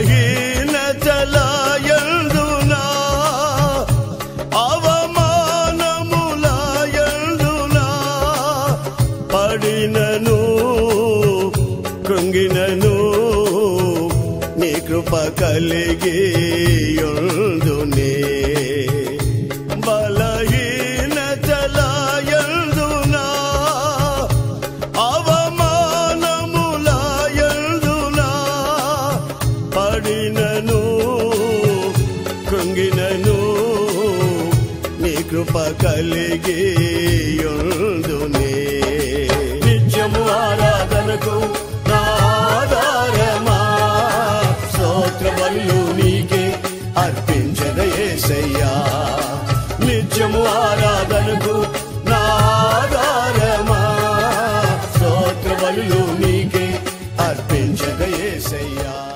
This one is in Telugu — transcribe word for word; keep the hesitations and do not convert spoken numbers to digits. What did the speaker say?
బలహీనతల యందునా అవమానముల యందునా పడినను కృంగినను నీ కృప కలిగి యుందునే బలహీనతల యందునా అవమానముల యందునా పడినను కృంగినను నీ కృప కలిగి యుందునే నిత్యము ఆరాధనకు నీకే అర్పించద యేసయ్యా నిత్యము ఆరాధనకు నాదారమా స్తోత్ర బలులు నీకే అర్పించద యేసయ్యా।